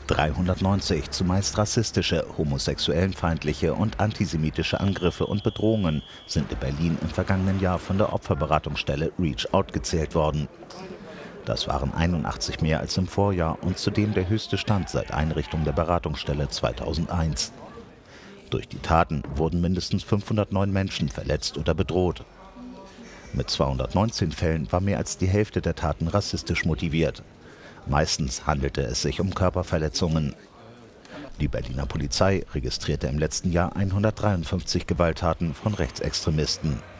390 zumeist rassistische, homosexuellenfeindliche und antisemitische Angriffe und Bedrohungen sind in Berlin im vergangenen Jahr von der Opferberatungsstelle Reach Out gezählt worden. Das waren 81 mehr als im Vorjahr und zudem der höchste Stand seit Einrichtung der Beratungsstelle 2001. Durch die Taten wurden mindestens 509 Menschen verletzt oder bedroht. Mit 219 Fällen war mehr als die Hälfte der Taten rassistisch motiviert. Meistens handelte es sich um Körperverletzungen. Die Berliner Polizei registrierte im letzten Jahr 153 Gewalttaten von Rechtsextremisten.